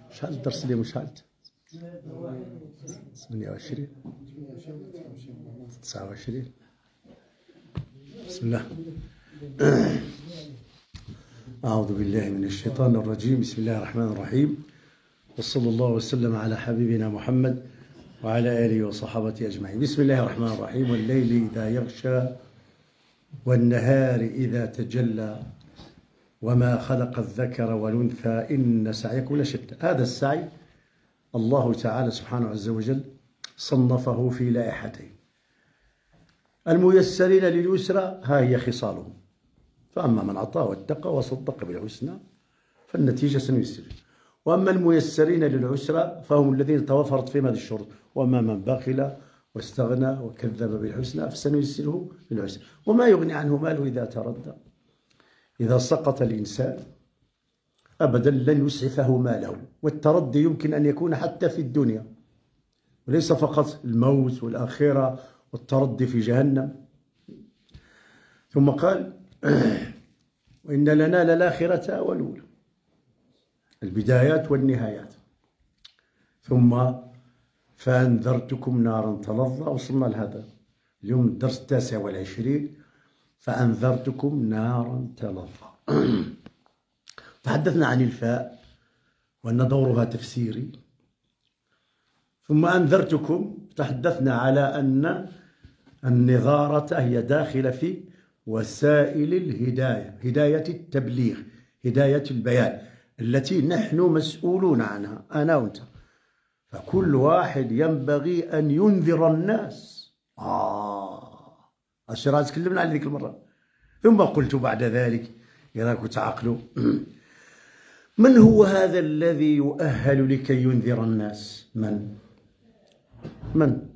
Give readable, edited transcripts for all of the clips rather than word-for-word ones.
شحال الدرس اليوم شحال؟ 28 29. بسم الله. أعوذ بالله من الشيطان الرجيم. بسم الله الرحمن الرحيم، وصلى الله وسلم على حبيبنا محمد وعلى آله وصحابته أجمعين. بسم الله الرحمن الرحيم. والليل إذا يغشى والنهار إذا تجلى وما خلق الذكر والأنثى إن سعيكم لشتى. هذا السعي الله تعالى سبحانه عز وجل صنفه في لائحتين: الميسرين لليسرى ها هي خصالهم، فأما من أعطى واتقى وصدق بالحسنى فالنتيجة سنيسر، وأما الميسرين للعسرى فهم الذين توفرت فيهم هذه الشروط، وأما من بخل واستغنى وكذب بالحسنى فسنيسره للعسرى. وما يغني عنه ماله إذا تردى. إذا سقط الإنسان أبدا لن يسعفه ماله، والتردي يمكن أن يكون حتى في الدنيا وليس فقط الموت والآخرة والتردي في جهنم. ثم قال: وإن لنا للآخرة والأولى، البدايات والنهايات. ثم فأنذرتكم نارا تلظى. وصلنا لهذا اليوم الدرس 29: فأنذرتكم نارا تلظى. تحدثنا عن الفاء وأن دورها تفسيري. ثم أنذرتكم تحدثنا على أن النظارة هي داخلة في وسائل الهداية، هداية التبليغ، هداية البيان، التي نحن مسؤولون عنها أنا وأنت. فكل واحد ينبغي أن ينذر الناس. الشرع تكلمنا عن ذيك المرة. ثم قلت بعد ذلك يراكم تعقلوا: من هو هذا الذي يؤهل لكي ينذر الناس؟ من؟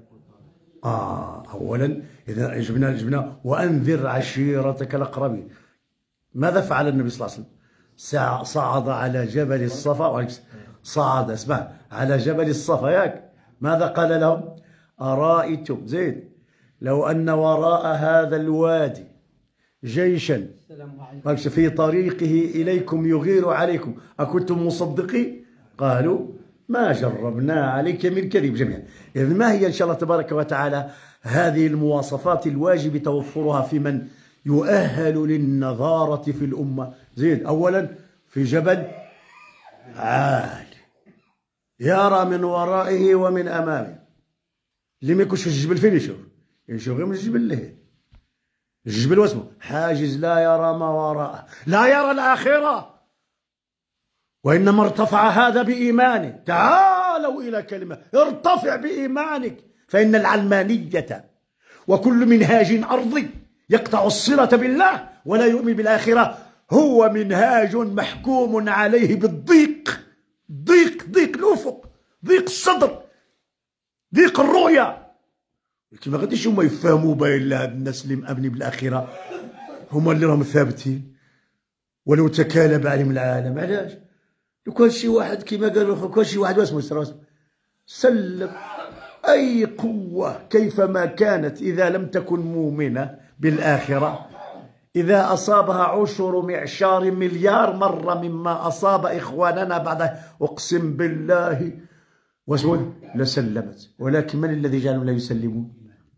أولا إذا جبنا وأنذر عشيرتك الأقربين. ماذا فعل النبي صلى الله عليه وسلم؟ صعد على جبل الصفا، صعد اسمع على جبل الصفا ياك. ماذا قال لهم؟ أرأيتم زيد لو أن وراء هذا الوادي جيشا في طريقه إليكم يغير عليكم أكنتم مصدقين؟ قالوا ما جربنا عليك من كذب جميعا. إذن ما هي إن شاء الله تبارك وتعالى هذه المواصفات الواجب توفرها في من يؤهل للنظارة في الأمة؟ زيد أولا في جبل عالي يرى من ورائه ومن أمامه. اللي ما يكونش في الجبل فين يشوف غير من الجبل له. الجبل واسمه حاجز لا يرى ما وراءه، لا يرى الآخرة، وإنما ارتفع هذا بإيمانه. تعالوا إلى كلمة: ارتفع بإيمانك، فإن العلمانية وكل منهاج أرضي يقطع الصلة بالله ولا يؤمن بالآخرة هو منهاج محكوم عليه بالضيق، ضيق الأفق، ضيق الصدر، ضيق الرؤية. لكن ما غاديش هما يفهموا بين هاد الناس اللي مآمنين بالآخرة هما اللي راهم ثابتين ولو تكالب عليهم العالم. علاش؟ لو كان شي واحد كما قالوا، كان شي واحد واسمه سلم أي قوة كيفما كانت إذا لم تكن مؤمنة بالآخرة، إذا أصابها 10 معشار مليار مرة مما أصاب إخواننا بعد، أقسم بالله واسمه لسلمت. ولكن من الذي جعلهم لا يسلمون؟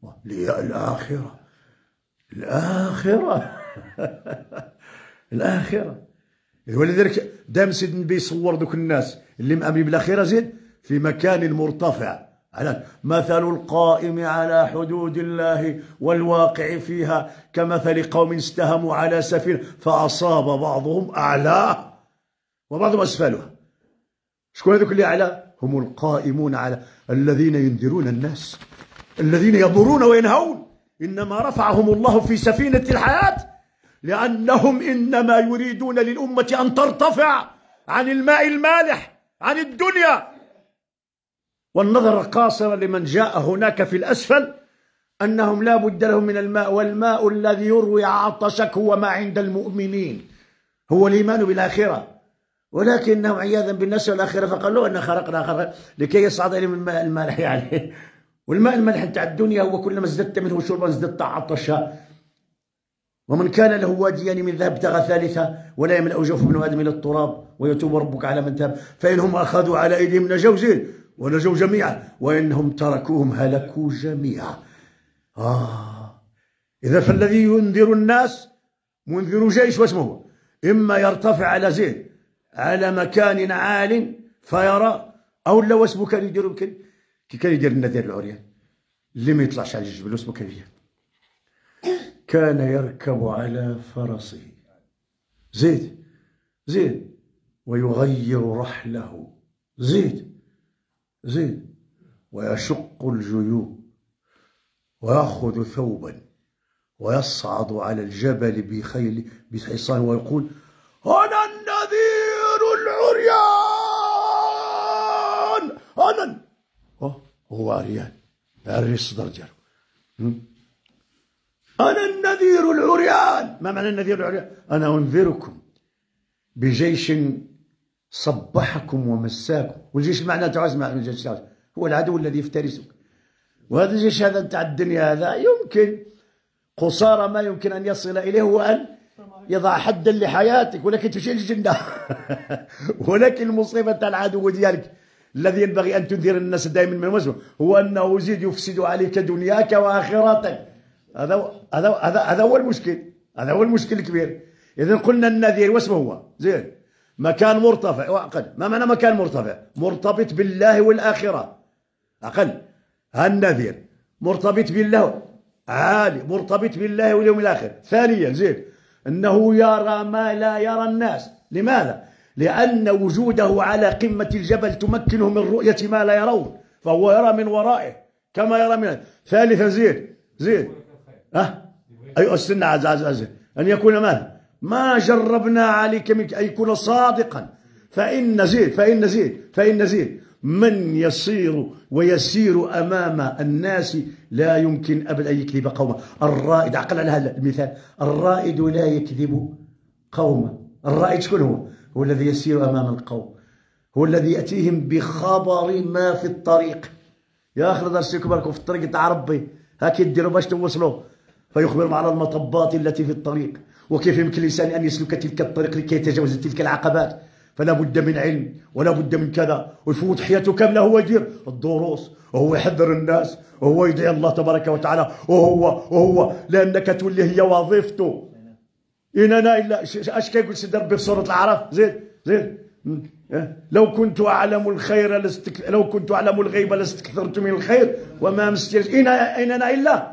الآخرة. ولذلك دام سيد النبي يصور دوك الناس اللي مآمنين بالآخرة زيد في مكان مرتفع. على مثل القائم على حدود الله والواقع فيها كمثل قوم استهموا على سفينة فأصاب بعضهم أعلاه وبعضهم أسفلها. شكون هذوك اللي أعلى؟ هم القائمون على الذين ينذرون الناس، الذين يضرون وينهون. إنما رفعهم الله في سفينة الحياة لأنهم إنما يريدون للأمة أن ترتفع عن الماء المالح، عن الدنيا. والنظر قاصرة لمن جاء هناك في الأسفل أنهم لا بد لهم من الماء، والماء الذي يروي عطشك هو ما عند المؤمنين، هو الإيمان بالآخرة. ولكنهم عياذا بالناس والآخرة فقالوا أن خرقنا لكي يصعد إليهم الماء المالح يعني. والماء المالح نتاع الدنيا هو كلما ازددت منه شربا ازددت عطشا. ومن كان له واديان من ذهب ابتغى ثالثا ولا يملأ جوف ابن آدم إلى التراب ويتوب ربك على من تاب فإنهم أخذوا على أيديهم نجوا زين ونجوا جميعا وإنهم تركوهم هلكوا جميعا. إذا فالذي ينذر الناس منذر جيش واسمه إما يرتفع على زين على مكان عال فيرى أو لا واسمه كان يدير كي كان يدير النذير العريان اللي ما يطلعش على الجبل واسمه كان يدير كان يركب على فرسه زيد ويغير رحله زيد ويشق الجيوب ويأخذ ثوبا ويصعد على الجبل بحصان ويقول أنا النذير العريان أنا هو عريان عري الصدر ديالو أنا النذير العريان. ما معنى النذير العريان؟ أنا أنذركم بجيش صبحكم ومساكم. والجيش معناه تعز مع الجيش هو العدو الذي يفترسك. وهذا الجيش هذا نتاع الدنيا هذا يمكن قصارى ما يمكن أن يصل إليه هو أن يضع حدا لحياتك ولكن تمشي للجنة. ولكن المصيبة تاع العدو ديالك الذي ينبغي أن تنذر الناس دائما من وجهه هو أنه يزيد يفسد عليك دنياك وآخرتك. هذا هو المشكل، هذا هو المشكل الكبير. إذا قلنا النذير واسمه هو زين مكان مرتفع وأقل. ما معنى مكان مرتفع؟ مرتبط بالله والآخرة أقل. النذير مرتبط بالله عالي مرتبط بالله واليوم الآخر. ثانيا زين أنه يرى ما لا يرى الناس. لماذا؟ لأن وجوده على قمة الجبل تمكنه من رؤية ما لا يرون فهو يرى من ورائه كما يرى من. ثالثا زين أي استنى عز أن يكون ماذا؟ ما جربنا عليك منك أن يكون صادقا فإن زيد من يصير ويسير أمام الناس لا يمكن أبدا أن يكذب قومه. الرائد عقل على هذا المثال الرائد لا يكذب قومه. الرائد شكون هو؟ هو الذي يسير أمام القوم هو الذي يأتيهم بخبر ما في الطريق. يا أخي درسيكم بالكم في الطريق تاع ربي هاك يديروا باش توصلوا فيخبرهم على المطبات التي في الطريق وكيف يمكن الإنسان أن يسلك تلك الطريق لكي يتجاوز تلك العقبات. فلا بد من علم ولا بد من كذا ويفوت حياته كاملة هو يدير الدروس وهو يحذر الناس وهو يدعي الله تبارك وتعالى وهو لأنك تولي هي وظيفته. إن أنا إلا اش كيقول سيدي ربي في سورة الأعراف زين لو كنت أعلم الخير لو كنت أعلم الغيب لاستكثرت من الخير وما مسني إن أنا إلا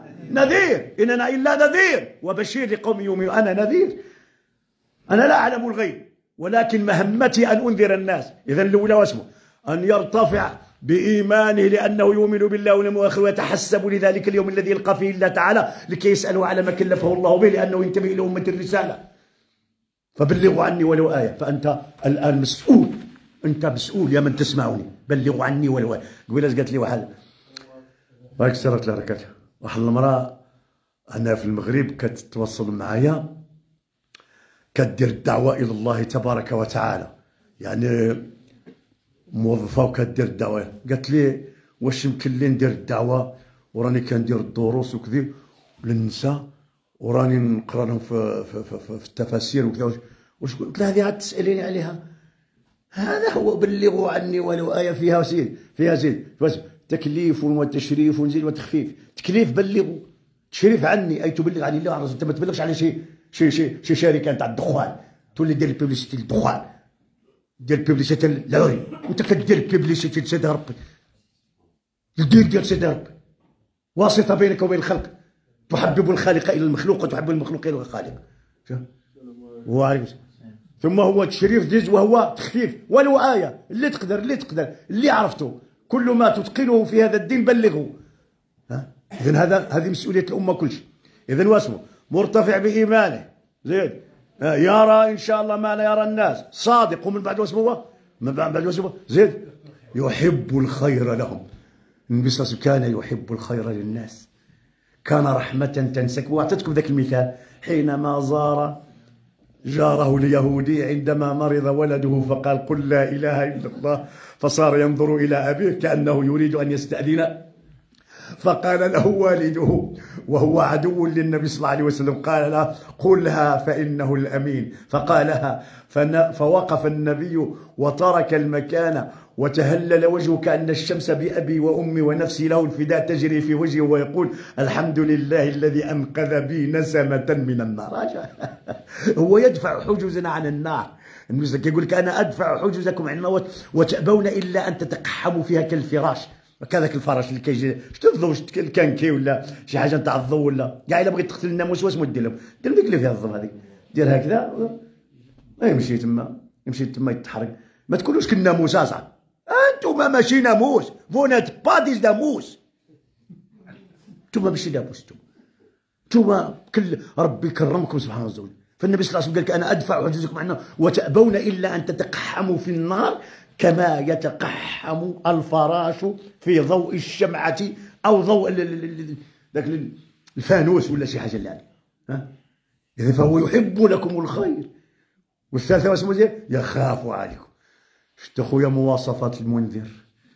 نذير وبشير لقوم يؤمنون. أنا نذير أنا لا أعلم الغيب ولكن مهمتي أن أنذر الناس. إذا الأولى واسمه أن يرتفع بإيمانه لأنه يؤمن بالله واليوم الآخر ويتحسب لذلك اليوم الذي يلقى فيه الله تعالى لكي يسأله على ما كلفه الله به لأنه ينتمي إلى أمة الرسالة. فبلغوا عني ولو آية. فأنت الآن مسؤول أنت مسؤول يا من تسمعني بلغوا عني ولو آية. قبيله قالت لي واحد راك سرت لها ركعتها واحد المرأة أنا في المغرب كتتواصل معايا كدير الدعوة إلى الله تبارك وتعالى يعني موظفة وكدير الدعوة. قالت لي واش يمكن لي ندير الدعوة وراني كندير الدروس وكذا للنساء وراني نقرا لهم في التفاسير وكذا واش قلت لها هذه عاد تسأليني عليها. هذا هو بلغوا عني ولو آية فيها زيد تكليف وتشريف ونزيد وتخفيف. تكليف بلغوا تشريف عني أي تبلغ عن الله انت ما تبلغش على شي شركة نتاع الدخان تولي دير البيبليسيتي للدخان دير البيبليسيتي للعري انت كدير البيبليسيتي لسيدي ربي الدين ديال سيدي ربي واسطة بينك وبين الخلق تحبب الخالق إلى المخلوق وتحبب المخلوق إلى الخالق. ثم هو تشريف ديز وهو تخفيف ولو آية اللي تقدر اللي عرفته كل ما تتقنه في هذا الدين بلغه. إذن هذه مسؤولية الأمة كل شيء. إذن واسمه مرتفع بإيمانه زين يرى إن شاء الله ما لا يرى الناس صادق ومن بعد واسمه زين يحب الخير لهم. النبي صلى الله عليه وسلم كان يحب الخير للناس كان رحمة تنسكب. وأعطيتكم ذاك المثال حينما زار جاره اليهودي عندما مرض ولده فقال قل لا إله إلا الله فصار ينظر إلى أبيه كأنه يريد أن يستأذن فقال له والده وهو عدو للنبي صلى الله عليه وسلم، قال له قلها فإنه الأمين. فقالها فوقف النبي وترك المكان وتهلل وجهه كأن الشمس بأبي وأمي ونفسي له الفداء تجري في وجهه ويقول الحمد لله الذي أنقذ بي نسمة من النار. هو يدفع حجزنا عن النار. النبي يقول لك أنا أدفع حجزكم عن النار وتأبون إلا أن تتقحموا فيها كالفراش. كذاك الفراش اللي كيجي شتو الضو الكانكي ولا شي حاجه نتاع الضو ولا كاع الا بغيت تقتل الناموس واش دير لهم؟ دير ديك اللي فيها الضو هذيك، دير هكذا يمشي تما يتحرك. ما تكونوش كالناموس اصاحبي، انتوما ماشي ناموس، فو نات با دي ناموس، انتوما ماشي ناموس، انتوما كل ربي كرمكم سبحانه وتعالى. فالنبي صلى الله عليه وسلم قال لك انا ادفع حجزكم عنا وتأبون الا ان تتقحموا في النار كما يتقحم الفراش في ضوء الشمعة أو ضوء ذاك الفانوس ولا شي حاجة اللي عليه. إذا فهو يحب لكم الخير. والثالثة اسمه يخاف عليكم. شفت خويا مواصفات المنذر؟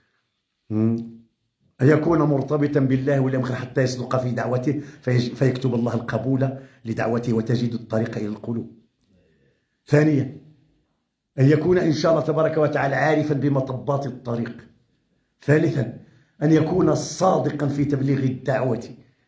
أن يكون مرتبطا بالله والأمر حتى يصدق في دعوته فيكتب الله القبول لدعوته وتجد الطريق إلى القلوب. ثانيا أن يكون إن شاء الله تبارك وتعالى عارفا بمطبات الطريق. ثالثا أن يكون صادقا في تبليغ الدعوة.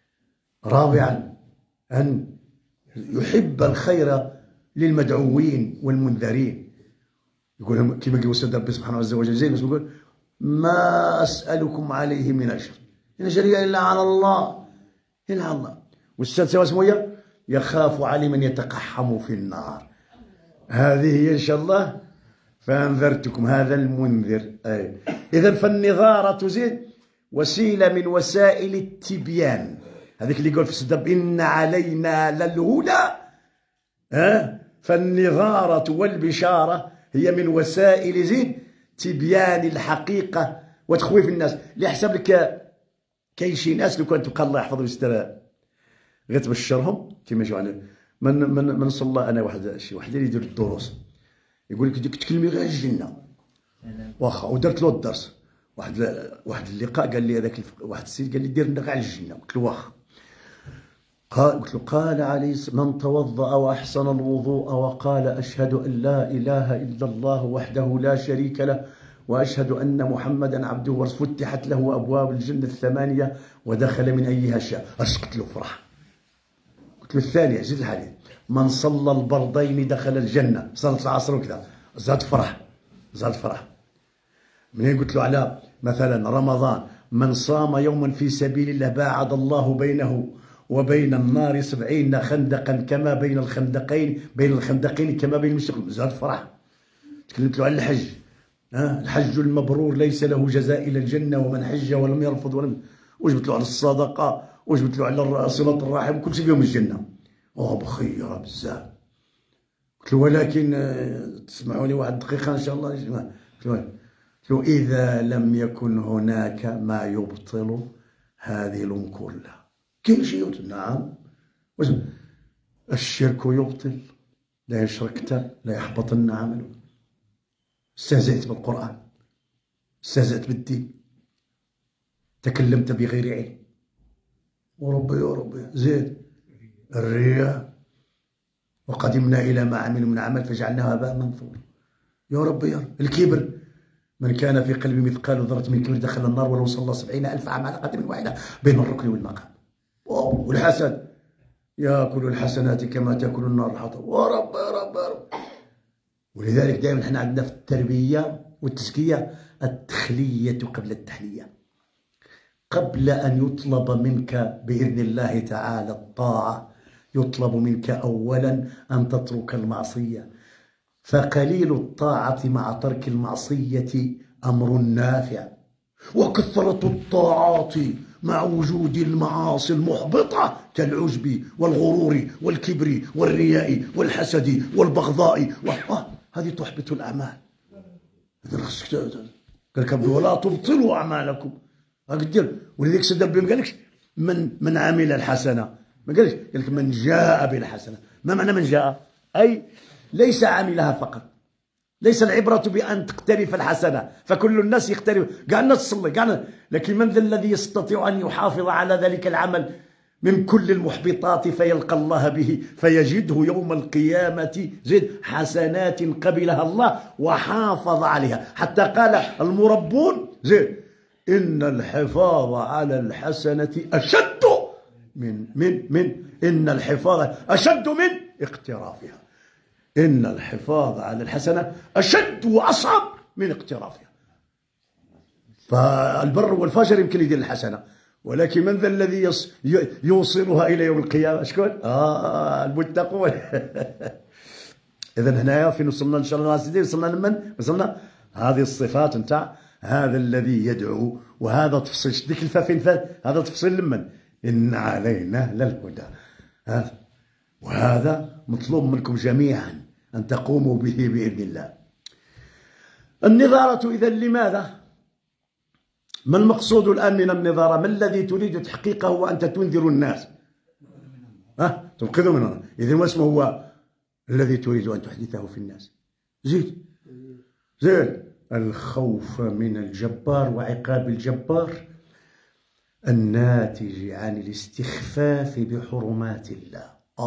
رابعا أن يحب الخير للمدعوين والمنذرين. يقول كما يقول السيد ربي سبحانه عز وجل زي ما يقول ما أسألكم عليه من أجر إن أجري إلا على الله، إلا على الله. والسادسة واسمه يخاف علي من يتقحم في النار. هذه هي إن شاء الله. فأنذرتكم هذا المنذر. إذا فالنظارة زيد وسيلة من وسائل التبيان. هذيك اللي يقول في السدب إن علينا للهدى. فالنظارة والبشارة هي من وسائل زيد تبيان الحقيقة وتخويف الناس. اللي يحسب لك كاين شي ناس لو كان تبقى الله يحفظه ويستر غير تبشرهم كيما جوا من صلى انا شي واحد اللي يدير الدروس يقول لك ديك تكلمي غير الجنه واخا ودرت له الدرس. واحد اللقاء قال لي هذاك واحد السيد قال لي دير لنا غير على الجنه. قلت له واخا. قلت له قال عليه من توضأ واحسن الوضوء وقال اشهد ان لا اله الا الله وحده لا شريك له واشهد ان محمدا عبده ورسوله فتحت له ابواب الجنه الثمانيه ودخل من ايها شاء. قلت له فرح. قلت له الثانيه زيد الحديث من صلى البردين دخل الجنه، صلاه العصر وكذا. زاد فرح. منين قلت له على مثلا رمضان من صام يوما في سبيل الله باعد الله بينه وبين النار 70 خندقا كما بين الخندقين كما بين المشرق. زاد فرح. تكلمت له على الحج. الحج المبرور ليس له جزاء الا الجنه ومن حج ولم يرفض وجبت له على الصدقه وجبت له على صله الرحم كل شيء فيهم الجنه. بخيره بزاف. قلت له ولكن تسمعوني واحد دقيقه ان شاء الله يا جماعه. قلت له اذا لم يكن هناك ما يبطل هذه الامور كلها. كاين شيء يبطل؟ نعم. الشرك يبطل، لا يشركت لا يحبطن عمله. استهزأت بالقرآن، استهزأت بالدين، تكلمت بغير علم. وربي زيد الرياء وقدمنا إلى ما عملوا من عمل فجعلناه هباء منثورا. يا ربي الكبر من كان في قلبه مثقال ذرة من كبر دخل النار ولو صلى 70,000 عام على قدم واحدة بين الركن والمقام. والحسد ياكل الحسنات كما تاكل النار الحطب. ورب يا رب يا رب. ولذلك دائما احنا عندنا في التربيه والتزكيه التخليه قبل التحليه. قبل ان يطلب منك باذن الله تعالى الطاعه يطلب منك اولا ان تترك المعصيه. فقليل الطاعه مع ترك المعصيه امر نافع، وكثره الطاعات مع وجود المعاصي المحبطة كالعجب والغرور والكبر والرياء والحسد والبغضاء هذه تحبط الأعمال. قال لك ولا تبطلوا أعمالكم. ولذلك سيدنا ربي ما قالكش من عمل الحسنة، ما قالش، قال لك من جاء بالحسنة. ما معنى من جاء؟ أي ليس عملها فقط، ليس العبرة بأن تقترف الحسنة، فكل الناس يقترف، كاع الناس تصلي، لكن من ذا الذي يستطيع أن يحافظ على ذلك العمل من كل المحبطات فيلقى الله به فيجده يوم القيامة زد حسنات قبلها الله وحافظ عليها. حتى قال المربون زد إن الحفاظ على الحسنة أشد إن الحفاظ أشد من اقترافها. إن الحفاظ على الحسنة أشد وأصعب من اقترافها. فالبر والفاجر يمكن يدير الحسنة، ولكن من ذا الذي يوصلها إلى يوم القيامة؟ شكون؟ المتقون. إذا هنايا فين وصلنا إن شاء الله سيدي؟ وصلنا لمن؟ وصلنا هذه الصفات نتاع هذا الذي يدعو، وهذا تفصيل شديك الفا فين فات، هذا تفصيل لمن؟ إن علينا للهدى. وهذا مطلوب منكم جميعا أن تقوموا به بإذن الله. النظارة إذا لماذا؟ ما المقصود الآن من النظارة؟ ما الذي تريد تحقيقه وأنت تنذر الناس؟ تنقذوا من النار. إذن ما اسمه هو الذي تريد أن تحدثه في الناس؟ زيد الخوف من الجبار وعقاب الجبار الناتج عن الاستخفاف بحرمات الله.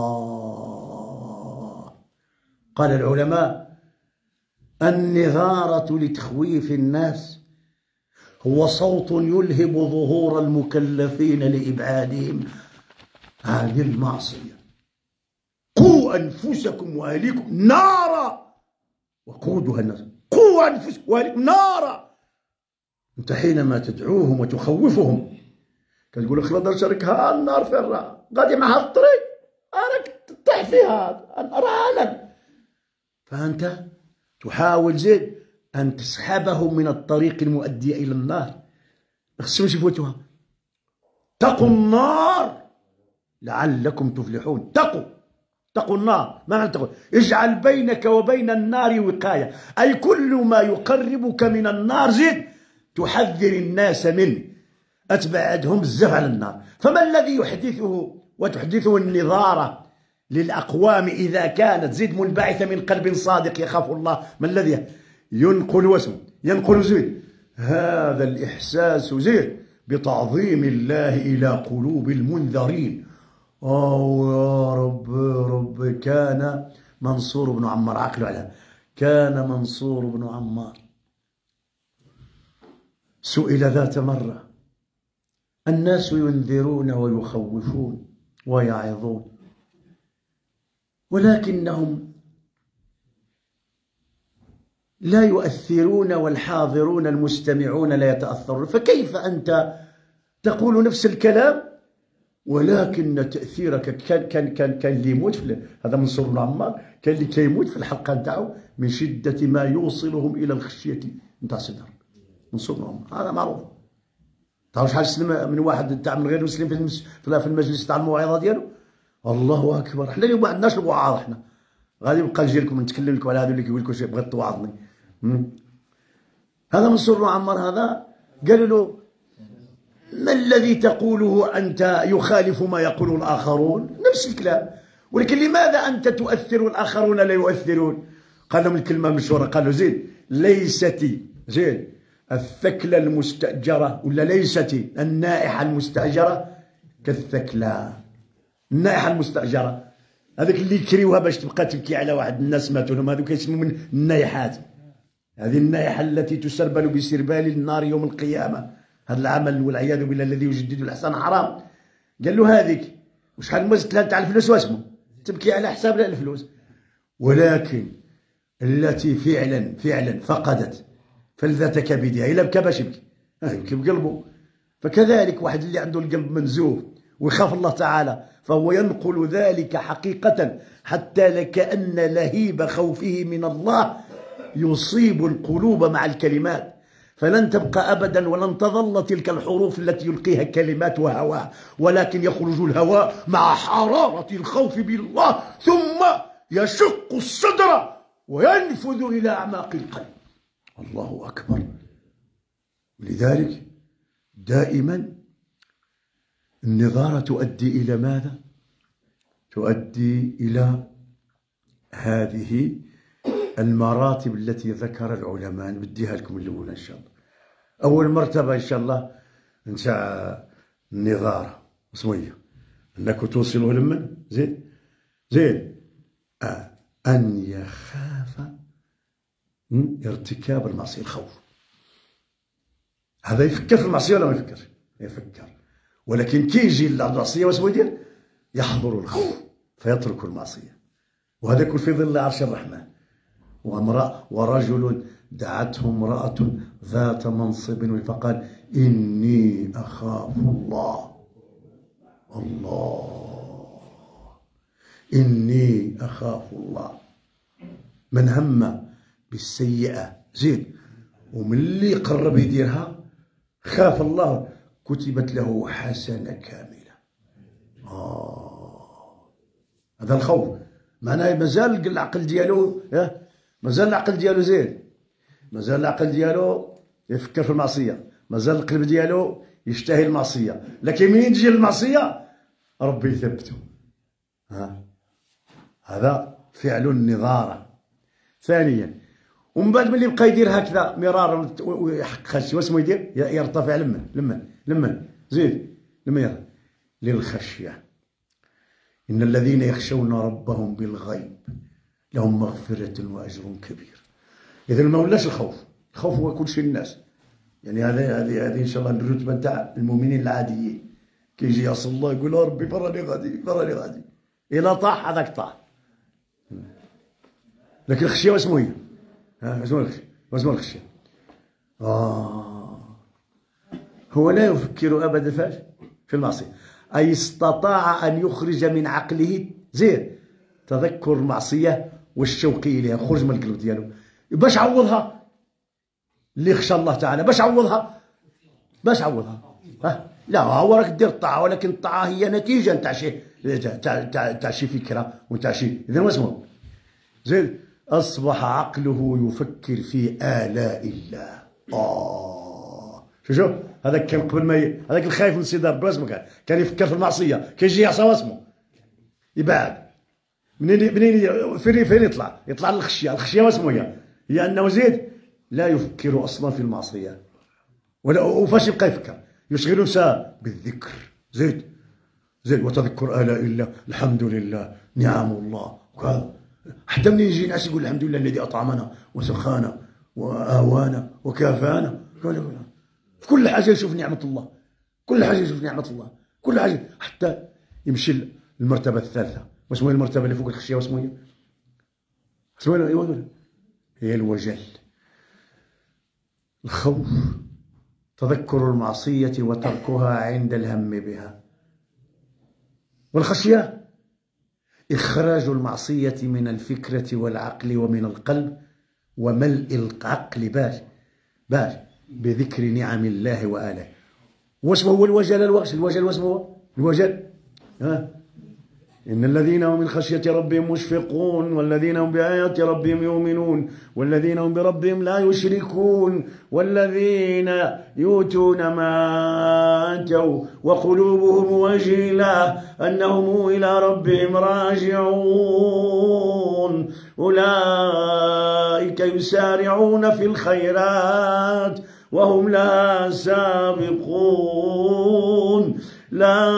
قال العلماء النظارة لتخويف الناس هو صوت يلهب ظهور المكلفين لإبعادهم عن المعصية. قوا أنفسكم وأهليكم نارا وقودها الناس. قوا أنفسكم وأهليكم نارا. أنت حينما تدعوهم وتخوفهم كتقول خلاص شارك النار في الرا غادي مع الطريق راك تطيح فيها رانا، فأنت تحاول زيد أن تسحبهم من الطريق المؤدي إلى النار. خصهم يفوتوها. اتقوا النار لعلكم تفلحون. اتقوا النار. ما معنى تقول؟ اجعل بينك وبين النار وقاية، أي كل ما يقربك من النار زيد تحذر الناس منه، أتبعدهم بزاف على النار. فما الذي يحدثه وتحدثه النظارة للأقوام إذا كانت زيد منبعثة من قلب صادق يخاف الله؟ ما الذي ينقل واسم ينقل زيد هذا الإحساس زيد بتعظيم الله إلى قلوب المنذرين. يا رب كان منصور بن عمار، عقلوا عليها، كان منصور بن عمار سئل ذات مرة الناس ينذرون ويخوفون ويعظون ولكنهم لا يؤثرون والحاضرون المستمعون لا يتأثرون، فكيف أنت تقول نفس الكلام ولكن تأثيرك كان اللي يموت هذا منصور بن عمار، كان اللي كيموت في الحلقة نتاعو من شدة ما يوصلهم إلى الخشية نتاع صدر. منصور بن عمار هذا معروف. تعرف شحال سلم من واحد تاع من غير مسلم في المجلس تاع الموعظة ديالو؟ الله أكبر. حنا اليوم ما عندناش الوعاظ، حنا غادي نبقى نجي لكم نتكلم لكم على هذو اللي كيقول لكم شي بغيت توعظني. هذا منصور بن عمار هذا قالوا له ما الذي تقوله أنت يخالف ما يقوله الآخرون؟ نفس الكلام، ولكن لماذا أنت تؤثر والآخرون لا يؤثرون؟ قال لهم الكلمة المشهورة، قالوا زين ليست زين الثكلة المستأجرة ولا ليست النائحة المستأجرة كالثكلة. النائحة المستأجرة هذاك اللي يكريوها باش تبقى تبكي على واحد الناس ماتوا لهم، هذوك يسموا من النائحات. هذه النائحة التي تسربل بسربال النار يوم القيامة. هذا العمل والعياذ بالله الذي يجدد الإحسان حرام. قال له هذيك وشحال المزت لها تاع الفلوس واسمه تبكي على حساب الفلوس، ولكن التي فعلا فقدت فلذة كبدها إلا بكى باش يبكي بقلبه. فكذلك واحد اللي عنده القلب منزوه ويخاف الله تعالى فهو ينقل ذلك حقيقة حتى لكأن لهيب خوفه من الله يصيب القلوب مع الكلمات، فلن تبقى أبدا ولن تظل تلك الحروف التي يلقيها الكلمات وهواء، ولكن يخرج الهواء مع حرارة الخوف بالله ثم يشق الصدر وينفذ إلى أعماق القلب. الله أكبر. لذلك دائما النظارة تؤدي إلى ماذا؟ تؤدي إلى هذه المراتب التي ذكر العلماء بديها لكم الأولى إن شاء الله. أول مرتبة إن شاء الله نتاع النظارة، اسمو هي؟ أنك توصلوا لمن؟ زين أن يخاف ارتكاب المعصية، الخوف. هذا يفكر في المعصية ولا ما يفكرش؟ يفكر، ولكن كي يجي المعصية واسمو يدير؟ يحضر الخوف فيترك المعصية. وهذا يكون في ظل عرش الرحمن. ورجل دعته امرأة ذات منصب فقال إني أخاف الله. إني أخاف الله. من هم بالسيئة زيد ومن اللي قرب يديرها خاف الله كتبت له حسنة كاملة. هذا الخوف معناه مازال العقل ديالو مازال العقل ديالو زين، مازال العقل ديالو يفكر في المعصية، مازال القلب ديالو يشتهي المعصية، لكن منين تجي المعصية ربي يثبته. هذا فعل النظارة. ثانيا ومن بعد ملي بقى يدير هكذا مرارا ويحقق هادشي واسمو يدير؟ يرتفع لمن زيد لمن يرتفع؟ للخشية. إن الذين يخشون ربهم بالغيب لهم مغفرة وأجر كبير. إذا ما ولاش الخوف هو كل شيء الناس. يعني هذه إن شاء الله الرتبة نتاع المؤمنين العاديين. كيجي يعصي الله يقول يا ربي فراني غادي إلا طاح هذاك طاح. لكن الخشية واسمو هي؟ واسمو الخشية؟ هو لا يفكر أبدا فاش؟ في المعصية. أي استطاع أن يخرج من عقله زين تذكر المعصية والشوق إليها، خرج من القلب ديالو. باش عوضها؟ اللي يخشى الله تعالى باش عوضها؟ لا هو راك دير الطاعة، ولكن الطاعة هي نتيجة نتاع شي تاع شي فكرة ونتاع شي. إذا واسمو زين أصبح عقله يفكر في آلاء الله. شوف هذاك كان قبل ما هذاك الخايف من سيدي ربي واسمو كان يفكر في المعصية، كيجي يعصى واسمو يبعد. منين فين يطلع الخشية واسمو هي أنه زيد لا يفكر أصلا في المعصية. وفاش يبقى يفكر؟ يشغل نفسه بالذكر زيد وتذكر آلاء الله، الحمد لله، نعم الله وكذا. حتى منين يجي ناس يقول الحمد لله الذي أطعمنا وسقانا وآوانا وكافانا. في كل حاجة يشوف نعمة الله، كل حاجة حتى يمشي للمرتبة الثالثة. واسمو هي المرتبة اللي فوق الخشية؟ واسمو هي الوجل، الخوف، تذكر المعصية وتركها عند الهم بها. والخشية إخراج المعصية من الفكرة والعقل ومن القلب، وملء العقل باش بذكر نعم الله وآله. واسمه هو الوجل. الوجل واسمه هو الوجل. إن الذين هم من خشية ربهم مشفقون والذين هم بآيات ربهم يؤمنون والذين هم بربهم لا يشركون والذين يؤتون ما آتوا وقلوبهم وجلة أنهم إلى ربهم راجعون أولئك يسارعون في الخيرات وهم لها سابقون. لا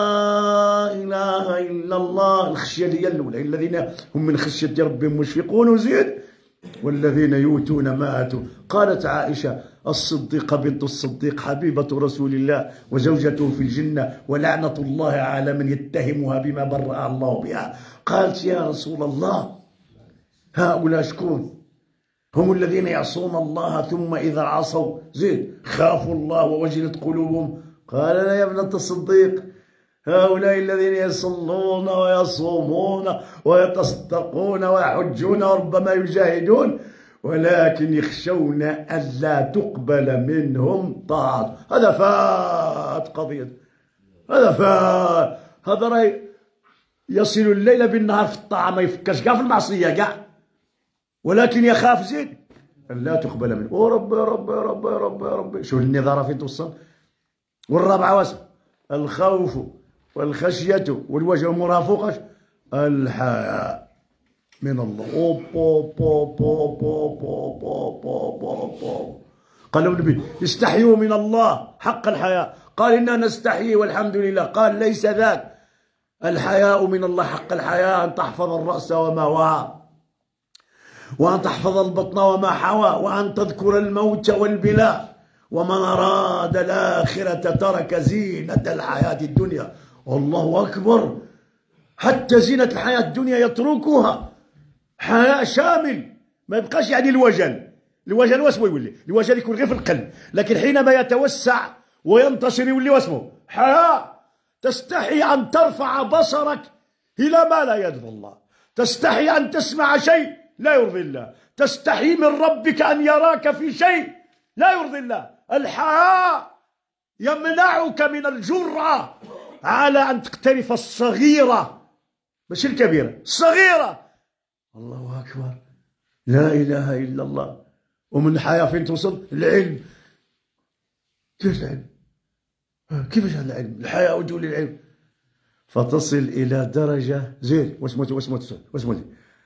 إله إلا الله. الخشية هي الأولى. الذين هم من خشية ربهم مشفقون. وزيد والذين يؤتون ما آتوا. قالت عائشة الصديقة بنت الصديق حبيبة رسول الله وزوجته في الجنة ولعنة الله على من يتهمها بما برأ الله بها. قالت يا رسول الله هؤلاء شكون؟ هم الذين يعصون الله ثم إذا عصوا زيد خافوا الله ووجلت قلوبهم. قال لا يا ابنة الصديق هؤلاء الذين يصلون ويصومون ويتصدقون ويحجون وربما يجاهدون ولكن يخشون ألا تقبل منهم طاعة. هذا فات قضية. هذا راه يصل الليل بالنهار في الطاعة، ما يفكرش كاع في المعصية كاع، ولكن يخاف زيد أن لا تقبل منه. ورب يا رب يا رب يا رب يا رب. شوف النظارة فين توصل. والرابعة واسم الخوف والخشية والوجه مرافقة الحياء. من الله. أوب أوب أوب أوب أوب أوب أوب أوب أوب أوب. قال النبي استحيوا من الله حق الحياء. قال إنا نستحيي والحمد لله. قال ليس ذاك، الحياء من الله حق الحياء أن تحفظ الرأس وما وعى، وأن تحفظ البطن وما حوى، وأن تذكر الموت والبلاء، ومن أراد الآخرة ترك زينة الحياة الدنيا. الله أكبر، حتى زينة الحياة الدنيا يتركها. حياء شامل، ما يبقاش يعني الوجل. الوجل واسمه يولي، الوجل يكون غير في القلب، لكن حينما يتوسع وينتشر يولي واسمه حياء. تستحي أن ترفع بصرك إلى ما لا يرضي الله، تستحي أن تسمع شيء لا يرضي الله، تستحي من ربك أن يراك في شيء لا يرضي الله. الحياء يمنعك من الجرأة على أن تقترف الصغيرة، ماشي الكبيرة، الصغيرة. الله أكبر، لا إله إلا الله. ومن الحياة فين توصل؟ العلم. كيف العلم؟ كيفاش هذا العلم؟ الحياء وجه للعلم. فتصل إلى درجة زين واسمه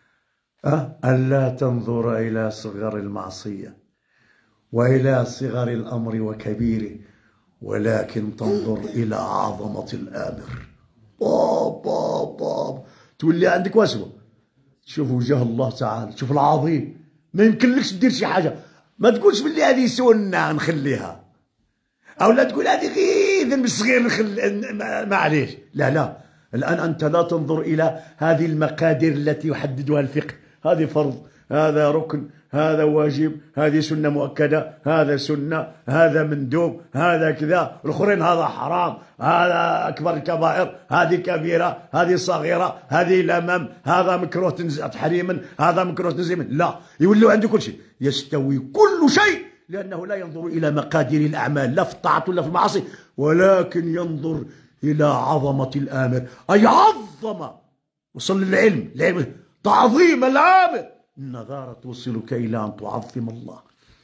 ألا تنظر إلى صغر المعصية وإلى صغر الأمر وكبيره، ولكن تنظر إلى عظمة الآمر. باب باب باب، تولي عندك واسمه تشوف وجه الله تعالى، تشوف العظيم. ما يمكنلكش دير شي حاجة، ما تقولش بلي هذه سنة نخليها، أو لا تقول هذه غير ذنب صغير معليش. لا، الآن أنت لا تنظر إلى هذه المقادير التي يحددها الفقه. هذه فرض، هذا ركن، هذا واجب، هذه سنة مؤكدة، هذا سنة، هذا مندوب، هذا كذا، الآخرين هذا حرام، هذا أكبر الكبائر، هذه كبيرة، هذه صغيرة، هذه لمم، هذا مكروه تحريما، هذا مكروه تنزيما. لا، يولوا عنده كل شيء، يستوي كل شيء، لأنه لا ينظر إلى مقادير الأعمال لا في الطاعة ولا في المعاصي، ولكن ينظر إلى عظمة الآمر. أي عظم، وصل للعلم، العلم تعظيم الآمر. النظارة توصلك إلى أن تعظم الله.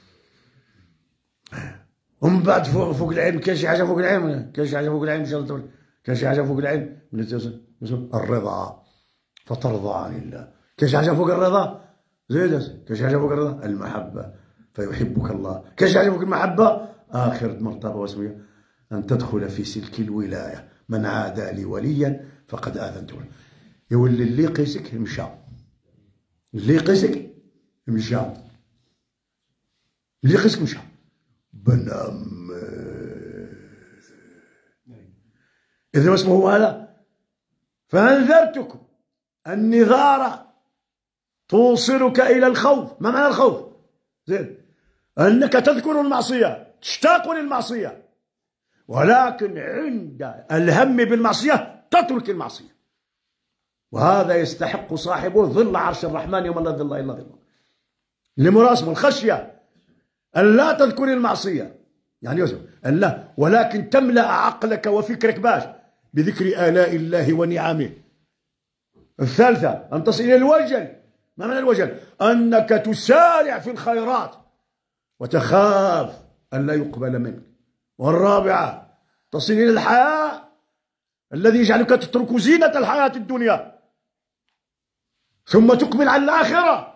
ومن بعد فوق العلم كاين شي حاجة فوق العلم، كاين شي حاجة فوق العلم، كاين شي حاجة فوق العلم، الرضا، فترضى عن الله. كاين شي حاجة فوق الرضا، زيد، كاين شي حاجة فوق الرضا، المحبة، فيحبك الله. كاين شي حاجة فوق المحبة، آخر مرتبة واسمها أن تدخل في سلك الولاية. من عادى لي وليا فقد آذنته. يولي اللي يقيسك مشى، اللي يقيسك مشى، اللي يقيسك مشى. بنام. إذا اسمه هذا، فأنذرتكم. النظارة توصلك إلى الخوف. ما معنى الخوف؟ زين، أنك تذكر المعصية، تشتاق للمعصية، ولكن عند الهم بالمعصية تترك المعصية. وهذا يستحق صاحبه ظل عرش الرحمن يوم لا ظل إلا ظله. لمراسم الخشية أن لا تذكر المعصية، يعني يوسف أن لا، ولكن تملأ عقلك وفكرك باش بذكر آلاء الله ونعمه. الثالثة أن تصل إلى الوجل. ما معنى الوجل؟ أنك تسارع في الخيرات وتخاف أن لا يقبل منك. والرابعة تصل إلى الحياء الذي يجعلك تترك زينة الحياة الدنيا، ثم تقبل على الآخرة،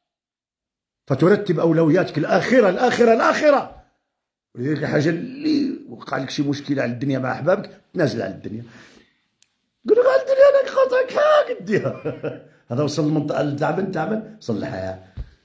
فترتب أولوياتك الآخرة الآخرة الآخرة. ولذلك الحاجة اللي وقع لك شي مشكلة على الدنيا مع أحبابك، تنازل على الدنيا، قول لك على الدنيا أنا خاطرك هاك ديها. هذا وصل للمنطقة تعبان، وصل للحياة،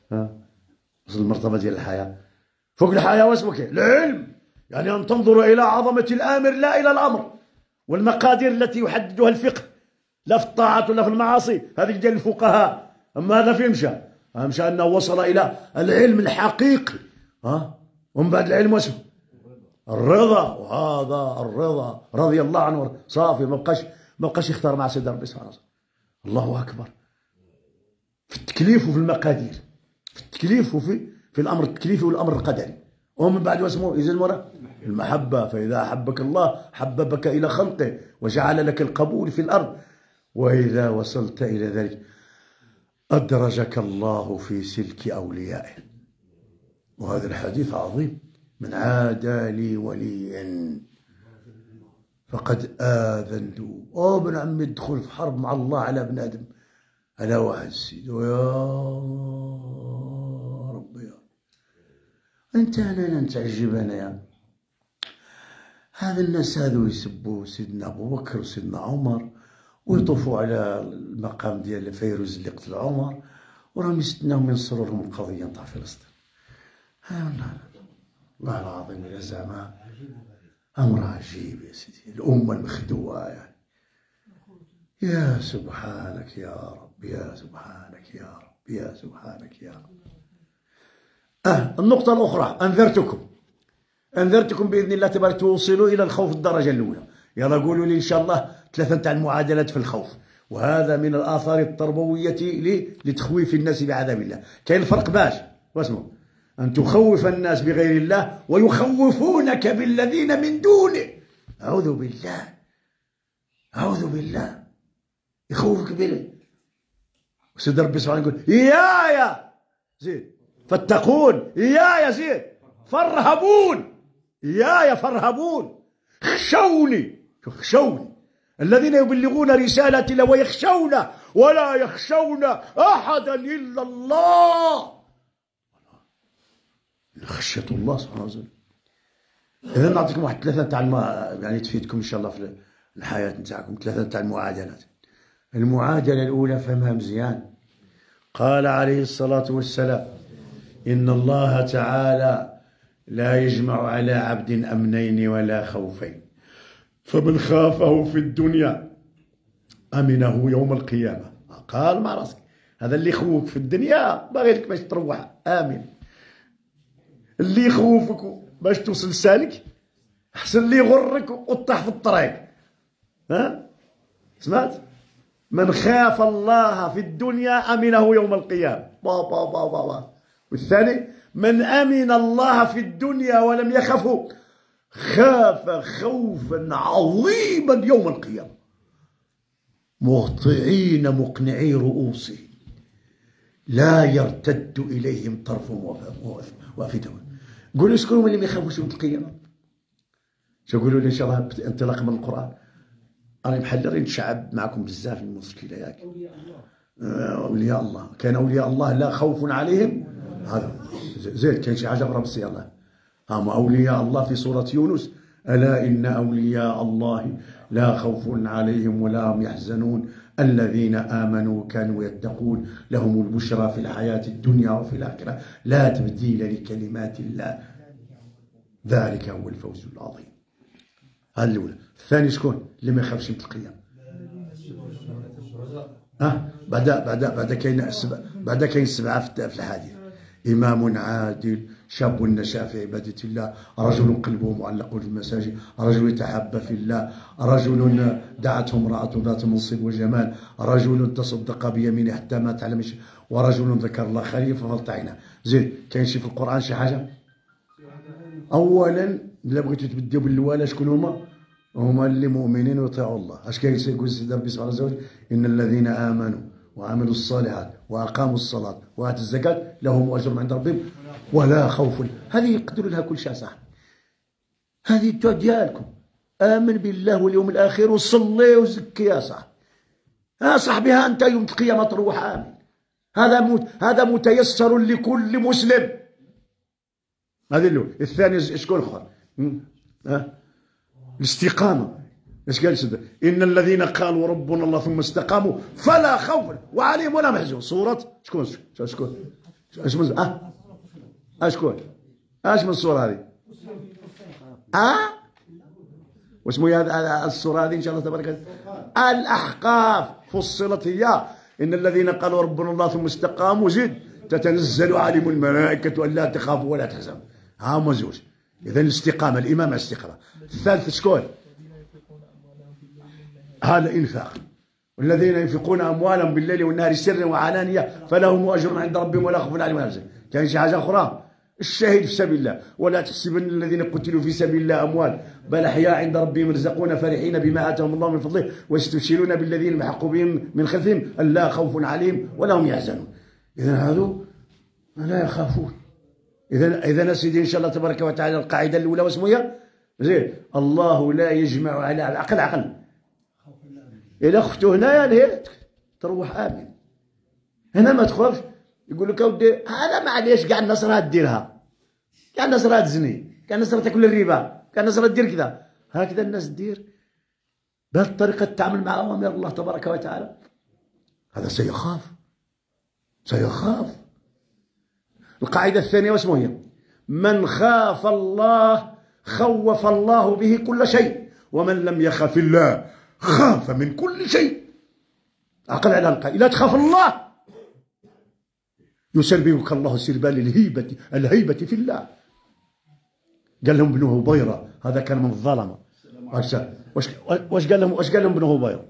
وصل للمرتبة ديال الحياة. فوق الحياة واسمك العلم، يعني أن تنظر إلى عظمة الآمر لا إلى الأمر والمقادير التي يحددها الفقه، لا في الطاعات ولا في المعاصي، هذه ديال الفقهاء. أما هذا فين مشى؟ مشى أنه وصل إلى العلم الحقيقي. ومن بعد العلم واسمه الرضا. وهذا الرضا رضي الله عنه صافي، ما بقاش يختار مع سيدنا ربي سبحانه وتعالى. الله أكبر، في التكليف وفي المقادير، في التكليف وفي الأمر التكليفي والأمر القدري. ومن بعد واسمه يزيد المرة المحبة. فإذا أحبك الله حببك إلى خلقه وجعل لك القبول في الأرض. وإذا وصلت إلى ذلك أدرجك الله في سلك أوليائه. وهذا الحديث عظيم. من عادى لي وليا فقد آذنته. بن عمي يدخل في حرب مع الله على ابن آدم، على واحد السيد، ويا ربي يا أنا نتعجب أنايا. هذا الناس هذو يسبوا سيدنا أبو بكر وسيدنا عمر ويطوفوا على المقام ديال فيروز اللي قتل عمر، وراهم يستناو ينصروا لهم القضية نتاع فلسطين. والله العظيم يا زعما أمر عجيب يا سيدي، الأمة المخدوعة يعني. يا سبحانك يا رب، يا سبحانك يا رب، يا سبحانك يا رب. النقطة الأخرى، أنذرتكم بإذن الله تبارك توصلوا إلى الخوف الدرجة الأولى. يلا قولوا لي إن شاء الله 3 تاع المعادلات في الخوف، وهذا من الآثار التربوية لتخويف الناس بعذاب الله. كاين الفرق باش واسمه أن تخوف الناس بغير الله ويخوفونك بالذين من دونه. أعوذ بالله، أعوذ بالله، يخوفك بالله. سيد ربي سبحانه يقول يا زيد فاتقون، يا زيد فارهبون، يا فرهبون، خشوني الذين يبلغون رسالة الله ويخشونه ولا يخشون أحدا إلا الله. خشية الله سبحانه وتعالى. إذا نعطيكم واحد 3 تاع يعني تفيدكم إن شاء الله في الحياة نتاعكم. 3 تاع المعادلات. المعادلة الأولى فهمها مزيان. قال عليه الصلاة والسلام: إن الله تعالى لا يجمع على عبد أمنين ولا خوفين، فمن خافه في الدنيا أمنه يوم القيامة. قال مع راسك هذا اللي يخوفك في الدنيا باغي لك باش تروح آمن، اللي يخوفك باش توصل سالك أحسن اللي يغرك وتطيح في الطريق. سمعت؟ من خاف الله في الدنيا أمنه يوم القيامة. والثاني من أمن الله في الدنيا ولم يخفه خاف خوفا عظيما يوم القيامة، مهطعين مقنعي رؤوسهم لا يرتد إليهم طرفهم وأفئدتهم. قولوا شكون هما اللي ما يخافوش يوم القيامة؟ شو قولوا لي إن شاء الله انطلاقا من القرآن. أنا محلر نتشعب معكم بزاف المشكلة ياك. أولياء الله، كان أولياء الله لا خوف عليهم. هذا زيد كاين شي حاجة أخرى بس يلاه. أما أولياء الله في سورة يونس: ألا إن أولياء الله لا خوف عليهم ولا هم يحزنون الذين آمنوا كانوا يتقون لهم البشرى في الحياة الدنيا وفي الآخرة لا تبديل لكلمات الله ذلك هو الفوز العظيم. هذه الأولى. الثاني شكون اللي ما يخافش من القيامة؟ بعد كاين 7 في الحديث: إمام عادل، شاب نشأ في عبادة الله، رجل قلبه معلق في المساجد، رجل يتحب في الله، رجل دعته امرأة ذات منصب وجمال، رجل تصدق بيمينه حتى مات على مشي، ورجل ذكر الله خليل ففرط عينه. زين كاين شي في القرآن شي حاجة؟ أولا إلا بغيتو تبداو بالوالة شكون هما اللي مؤمنين ويطيعوا الله. اش كاين يقول سيدنا ربي سبحانه وتعالى: إن الذين آمنوا وعملوا الصالحات وأقاموا الصلاة وآتوا الزكاة لهم أجر عند ربهم ولا خوف. هذه يقدروا لها كل شيء صح. هذه ديالكم، آمن بالله واليوم الآخر وصلي وزكي يا صاحبي. صاحبي ها أنت يوم القيامة تروح آمن. هذا متيسر لكل مسلم. هذه الأولى. الثاني شكون اخر؟ الاستقامة. اش قال سيدنا؟ إن الذين قالوا ربنا الله ثم استقاموا فلا خوف عليهم ولا محزون. سورة شكون؟ شكون؟ اش من السورة هذه؟ واسمو هذا السورة هذه إن شاء الله تبارك وتعالى؟ الأحقاف. فصلت هي: إن الذين قالوا ربنا الله ثم استقاموا زد تتنزل عليهم الملائكة ألا تخافوا ولا تحزنوا. هما زوج. إذا الاستقامة، الإمام على الاستقامة. الثالث شكون؟ هذا إنفاق. والذين ينفقون أموالهم بالليل والنهار سرا وعلانية فلهم أجر عند ربهم ولا خوف عليهم ولا يحزنون. كاين شي حاجة أخرى؟ الشهيد في سبيل الله: ولا تحسبن الذين قتلوا في سبيل الله أموال بل أحياء عند ربهم يرزقون فرحين بما آتاهم الله من فضله ويستبشرون بالذين لحقوا بهم من خلفهم ألا خوف عليهم ولا هم يحزنون. إذا هذو لا يخافون. إذا سيدي إن شاء الله تبارك وتعالى القاعدة الأولى واسمها زين: الله لا يجمع على العقل. إلا خفتو هنايا تروح آمن. هنا ما تخافش، يقول لك اودي هذا معليش كاع الناس راه ديرها، كاع الناس راه تزني، كاع الناس راه تاكل الربا، كاع الناس راه دير كذا. هكذا الناس دير بهذه الطريقه تتعامل مع اوامر الله تبارك وتعالى، هذا سيخاف. القاعده الثانيه واسمه هي؟ من خاف الله خوف الله به كل شيء، ومن لم يخف الله خاف من كل شيء. عقل على القاعده، لا تخاف الله يسربلك الله سربال الهيبة في الله. قال لهم ابن هبيرة، هذا كان من الظلمة. واش قال لهم ابن هبيرة؟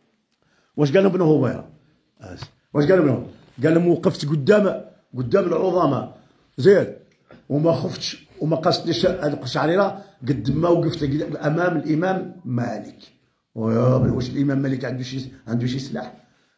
قال لهم وقفت قدام العظماء زيد، وما خفتش وما قصدتش القشعريرة قد ما وقفت امام الامام مالك. ويا بني واش الامام مالك عنده شي سلاح؟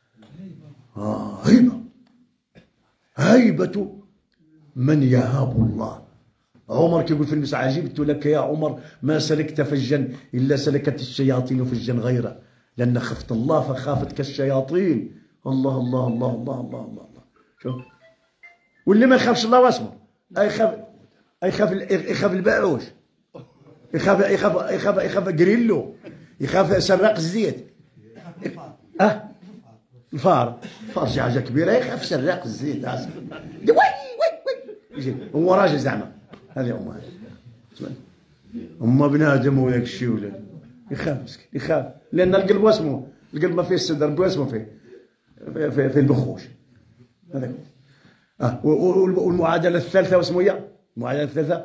هيبة من يهاب الله. عمر كيقول في المسعى عجبت لك يا عمر ما سلكت فجا إلا سلكت الشياطين فجا غيره، لأن خفت الله فخافتك الشياطين. الله الله الله الله الله الله, الله. شوف، واللي ما يخافش الله واسمه يخاف الباعوش، يخاف قريلو، يخاف سراق الزيت. الفار شي حاجه كبيره، يخاف سراق الزيت. وي هو راجل زعما، هذه أم بنادم وذاك الشيء ولاد يخاف مسكين، يخاف لأن القلب واسمه، القلب ما فيه الصدر واسمه في البخوش هذاك. والمعادلة الثالثة واسمه هي؟ المعادلة الثالثة: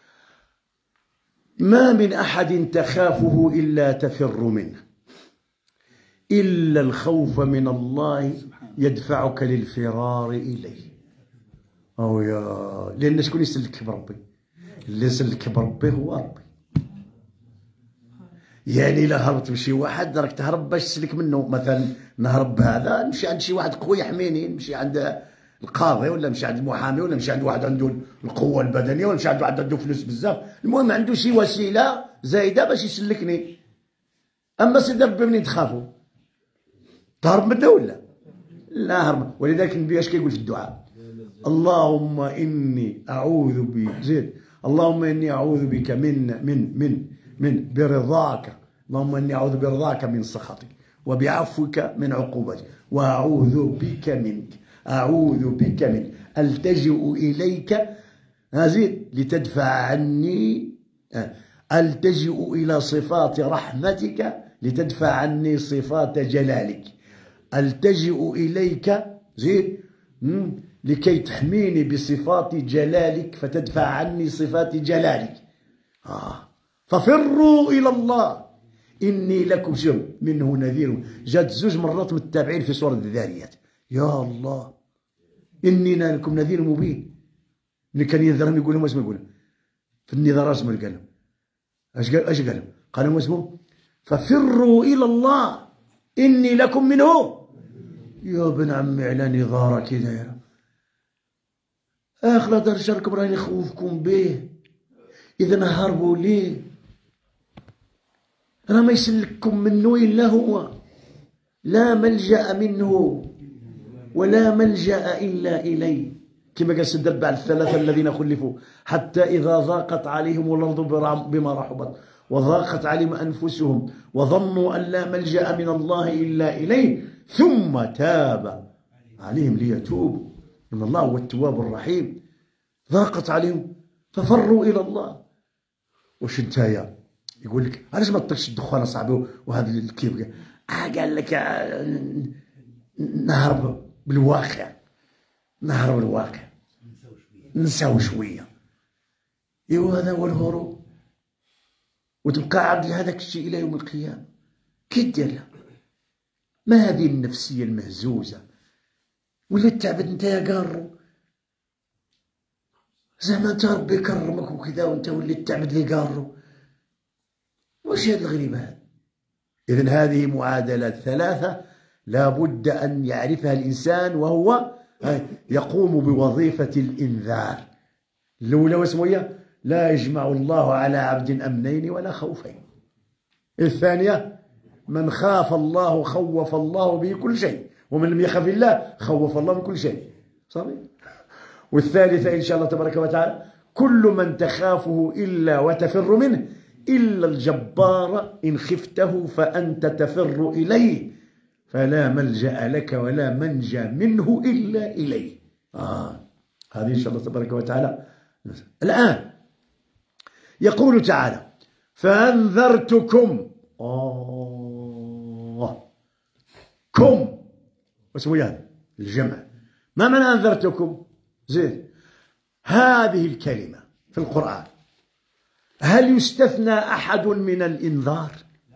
ما من أحد تخافه إلا تفر منه، إلا الخوف من الله يدفعك للفرار إليه. أو يا لأن شكون يسلك بربي؟ اللي يسلك بربي هو ربي. يعني إلا هربت بشي واحد راك تهرب باش تسلك منه، مثلا نهرب بهذا نمشي عند شي واحد قوي يحميني، نمشي عند القاضي ولا نمشي عند المحامي ولا نمشي عند واحد عنده القوة البدنية ولا نمشي عند واحد عنده فلوس بزاف، المهم عنده شي وسيلة زايدة باش يسلكني. أما سيدي ربي منين تخافوا؟ تهرب منه ولا؟ لا هرب. ولذلك النبي اش كيقول في الدعاء؟ اللهم إني أعوذ بك زيد، اللهم إني أعوذ بك من برضاك، اللهم إني أعوذ برضاك من سخطك وبعفوك من عقوبتك، وأعوذ بك منك، أعوذ بك منك، ألتجئ إليك زيد لتدفع عني، ألتجئ إلى صفات رحمتك لتدفع عني صفات جلالك، ألتجئ إليك زيد لكي تحميني بصفات جلالك فتدفع عني صفات جلالك. ففروا إلى الله إني لكم منه نذير. جات زوج مرات متتابعين في سورة الذاريات. يا الله، إني لكم نذير مبين. اللي كان ينذرهم يقول لهم اسمه، يقول في النذار اسمه قال لهم اش قال لهم؟ قال لهم اسمه ففروا إلى الله إني لكم منه. يا ابن عمي على نظارة كذا يا لا درشركم راني نخوفكم به، إذا هربوا ليه؟ راه ما يسلككم منه إلا هو، لا ملجأ منه ولا ملجأ إلا إليه. كما قال سيدنا بعد الثلاثة الذين خلفوا حتى إذا ضاقت عليهم الأرض بما رحبت وضاقت عليهم أنفسهم وظنوا أن لا ملجأ من الله إلا إليه ثم تاب عليهم ليتوبوا، إن الله هو التواب الرحيم. ضاقت عليهم ففروا إلى الله. واش نتايا يقول لك علاش ما تطيقش الدخان اصاحبي وهذا كيف قال لك نهرب بالواقع، نهرب الواقع نساو شويه. ايوا هذا هو الهروب، وتبقى عبد لهذاك الشيء الى يوم القيامه. كي دير له؟ ما هذه النفسيه المهزوزه؟ ولا تعبد انت يا قارو؟ زعما انت ربي يكرمك وكذا وانت وليت تعبد لي قارو؟ واش هذا الغريب هذا؟ اذن هذه معادلات ثلاثه لابد ان يعرفها الانسان وهو يقوم بوظيفه الانذار. الاولى واسمه هي لا يجمع الله على عبد امنين ولا خوفين. الثانيه من خاف الله خوف الله به كل شيء، ومن لم يخف الله خوف الله من كل شيء. صحيح. والثالثة إن شاء الله تبارك وتعالى: كل من تخافه إلا وتفر منه إلا الجبار إن خفته فأنت تفر إليه فلا ملجأ لك ولا منجى منه إلا إليه. هذه إن شاء الله تبارك وتعالى. الآن يقول تعالى: فأنذرتكم. كم واسمه هذا الجمع. ما معنى أنذرتكم؟ زين، هذه الكلمة في القرآن هل يستثنى أحد من الإنذار؟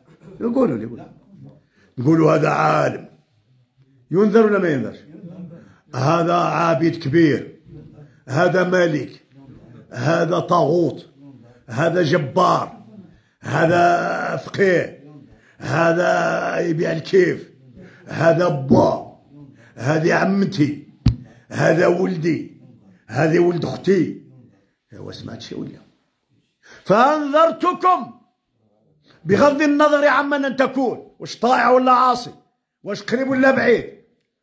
يقولوا هذا عالم ينذر ولا ما ينذرش؟ هذا عابد كبير، هذا ملك، هذا طاغوت، هذا جبار، هذا فقيه، هذا يبيع الكيف، هذا با، هذه عمتي، هذا ولدي، هذه ولد اختي. هو سمعت شي ولا؟ فأنذرتكم بغض النظر عمن أن تكون، واش طائع ولا عاصي، واش قريب ولا بعيد،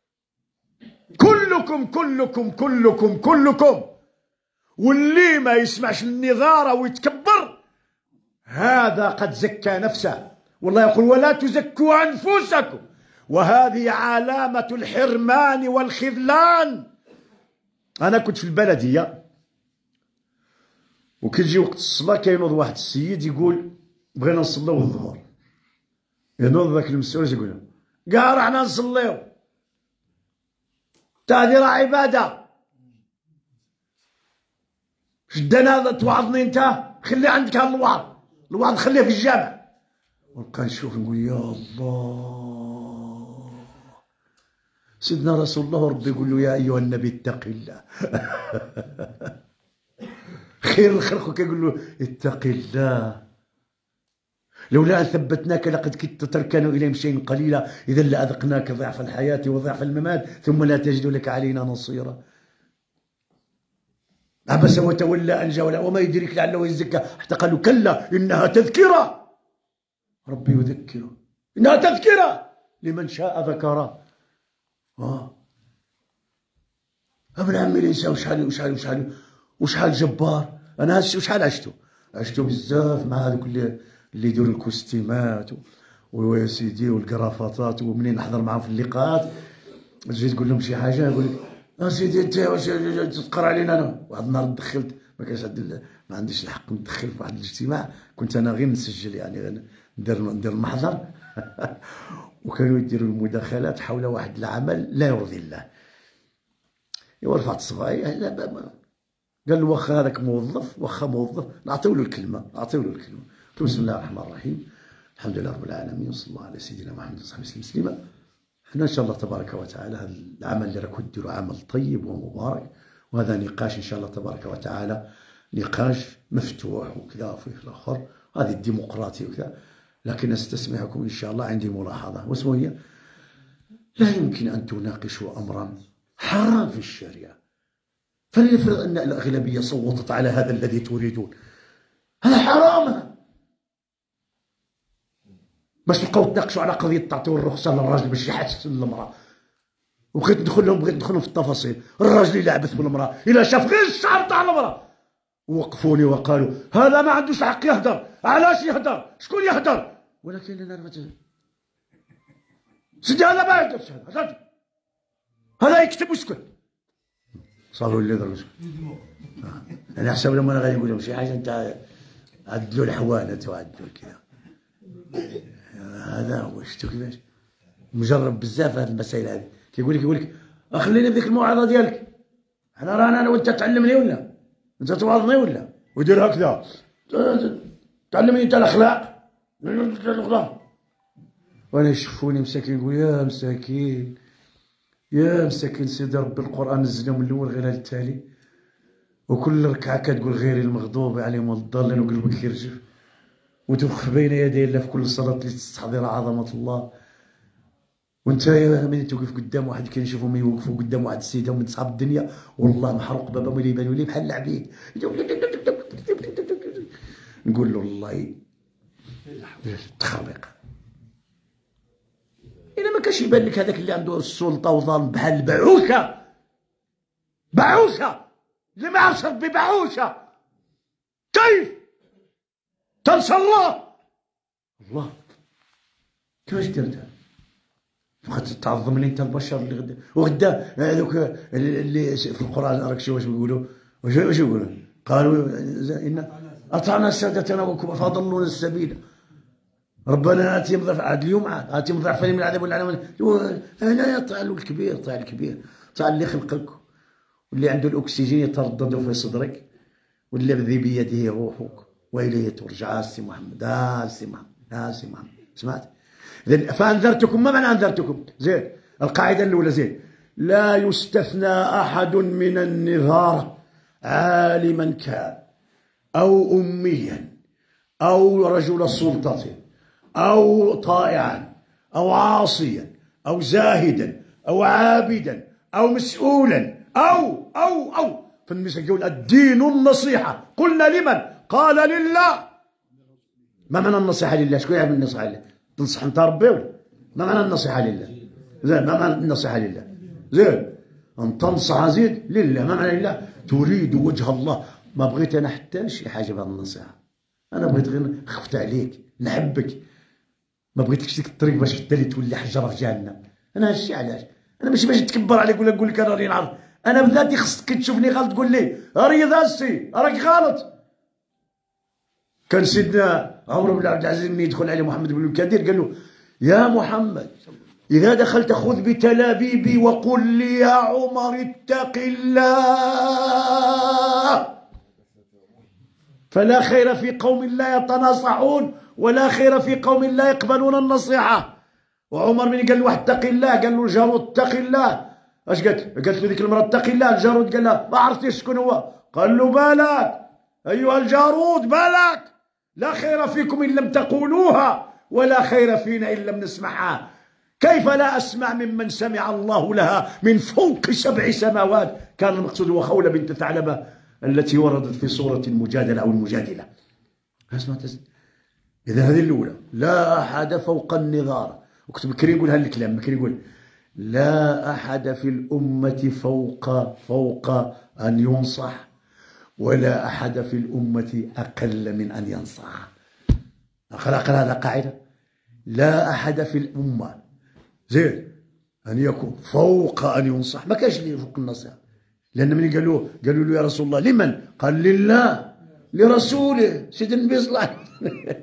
كلكم كلكم كلكم كلكم. واللي ما يسمعش النظارة ويتكبر هذا قد زكى نفسه. والله يقول: ولا تزكوا أنفسكم وهذه علامة الحرمان والخذلان. أنا كنت في البلدية وكيجي وقت الصلاة كينوض واحد السيد يقول: بغينا نصليو الظهر. ينوض ذاك المسؤول يقول: كاع راحنا نصليو، تا هادي راه عبادة، شدنا توعظني انت، خلي عندك هالوعظ، الوعظ خليه في الجامع. ونبقى نشوف نقول: يا الله، سيدنا رسول الله ربي يقول له: يا أيها النبي اتق الله. خير الخلق كيقول له: اتق الله، لولا أن ثبتناك لقد كدت تركن إليهم شيئا قليلا إذا لأذقناك ضعف الحياة وضعف الممات ثم لا تجد لك علينا نصيرا. عبس وتولى أن جاء وما يدريك لعله يزكى حتى قالوا: كلا إنها تذكرة. ربي يذكره، إنها تذكرة لمن شاء ذكره. ابن عمي الإنسان وشحال جبار. أنا وشحال عشتو بزاف مع هذوك اللي يديروا الكوستيمات ويا سيدي والكرافطات، ومنين نحضر معاهم في اللقاءات تجي تقول لهم شي حاجه يقول لك: سيدي انت واش تقرا علينا؟ انا واحد النهار دخلت، ما كانش ما عنديش الحق ندخل في واحد الاجتماع، كنت انا غير نسجل يعني ندير المحضر. وكانوا يديروا المداخلات حول واحد العمل لا يرضي الله. ايوا رفعت صباعي، قال له: واخا هذاك موظف، واخا موظف نعطيو له الكلمه. قلت بسم الله الرحمن الرحيم، الحمد لله رب العالمين، وصلى الله على سيدنا محمد وصحبه وسلم تسليما. حنا ان شاء الله تبارك وتعالى هذا العمل اللي راكم ديروا عمل طيب ومبارك، وهذا نقاش ان شاء الله تبارك وتعالى نقاش مفتوح وكذا وفيه الاخر، هذه الديمقراطيه وكذا. لكن استسمحكم ان شاء الله، عندي ملاحظه، واسمه هي: لا يمكن ان تناقشوا امرا حرام في الشريعه فلنفرض ان الاغلبيه صوتت على هذا الذي تريدون، هذا حرام. باش تبقاو تناقشوا على قضيه تعطيو الرخصه للراجل باش يحسن المراه. وبغيت ندخلهم في التفاصيل. الراجل اللي عبث بالمراه الا شاف غير الشعر تاع المراه وقفوني وقالوا: هذا ما عندوش حق يهدر. علاش يهدر؟ شكون يهدر؟ ولكن انا سيدي هذا ما يهدرش، هذا يكتب ويسكت. صاروا اللي يضربوا. انا حسب لهم انا غادي نقول لهم شي حاجه: انت عدلوا الحوانه وعدلوا كذا. هذا هو. شفتوا كيفاش مجرب بزاف هذه المسائل هذه. كيقول لك: خليني بديك الموعظه ديالك، حنا رانا انا وانت تعلمني ولا انت توعظني ولا، ودير هكذا تعلمني انت الاخلاق. وانا يشوفوني مساكين نقول: يا مساكين يا مساكين، سيدي ربي القران نزله من الاول غير التالي، وكل ركعه كتقول: غير المغضوب عليهم ولا الضالين، وقلبك يرجف وتوقف بين يدي الله في كل صلاه لتستحضر عظمه الله. وانت ملي توقف قدام واحد كنشوفهم يوقفوا قدام واحد السيده من صحاب الدنيا، والله محروق بابا ملي يبانوا لي بحال العبيد، نقول له: الله تخربق. الا ما كيفاش يبان لك هذاك اللي عنده السلطه وظالم بحال البعوشه، بعوشه اللي ما عرفش ربي، بعوشه كيف تنسى الله؟ الله كيفاش درتها؟ بقات تعظم لي انت البشر اللي غدا وغدا هذوك اللي في القران راك شوف واش يقولوا، واش يقولوا؟ قالوا ان اطعنا سادتنا وكبر فاضلونا السبيل ربنا اتهم ضعف عاد اليوم عاد اتهم ضعفين من العذاب والعلم. هنايا طاع الكبير، طاع الكبير، طاع اللي خلقك واللي عنده الاكسجين يتردد في صدرك والذي بيده روحك واليه ترجع. سي محمد سي محمد سي محمد سمعت؟ إذن فانذرتكم. ما معنى انذرتكم؟ زين القاعده الاولى زين لا يستثنى احد من النذار عالما كان او اميا او رجل سلطه أو طائعا أو عاصيا أو زاهدا أو عابدا أو مسؤولا أو فالمسك يقول الدين النصيحة. قلنا لمن؟ قال لله. ما معنى النصيحة لله؟ شكون يعمل النصيحة لله؟ تنصح أنت ربي ولا؟ ما معنى النصيحة لله؟ زين ما معنى النصيحة لله؟ زين أن تنصح زيد لله. ما معنى لله؟ تريد وجه الله. ما بغيت أنا حتى شي حاجة بهذه النصيحة، أنا بغيت غير خفت عليك نحبك، ما بغيتكش ديك الطريق باش في التالي تولي حجره في جهنم. انا هادشي علاش انا ماشي باش نتكبر عليك ولا نقول لك انا راني نعرف. انا بذاتي خصك تشوفني غلط تقول لي ريض السي راك غلط. كان سيدنا عمر بن عبد العزيز ملي يدخل عليه محمد بن الكثير قال له يا محمد اذا دخلت خذ بتلابيبي وقل لي يا عمر اتق الله فلا خير في قوم لا يتناصحون ولا خير في قوم لا يقبلون النصيحة. وعمر من قال له واحد اتق الله، قال له الجارود اتق الله. اش قالت له ديك المرأة اتق الله؟ الجارود قال لها ما عرفتيش شكون هو؟ قال له بالك ايها الجارود بالك، لا خير فيكم ان لم تقولوها ولا خير فينا ان لم نسمعها. كيف لا اسمع ممن سمع الله لها من فوق 7 سماوات؟ كان المقصود هو خولة بنت ثعلبة التي وردت في سورة المجادلة أو المجادلة. إذا هذه الأولى لا أحد فوق النظار. وكنت بكري نقول هالكلام، بكري يقول لا أحد في الأمة فوق أن ينصح ولا أحد في الأمة أقل من أن ينصح. أقرأ هذا قاعدة. لا أحد في الأمة زين أن يكون فوق أن ينصح، ما كانش اللي فوق النصيحة. لأن من قالوا له يا رسول الله لمن؟ قال لله لرسوله سيدنا النبي صلى الله عليه وسلم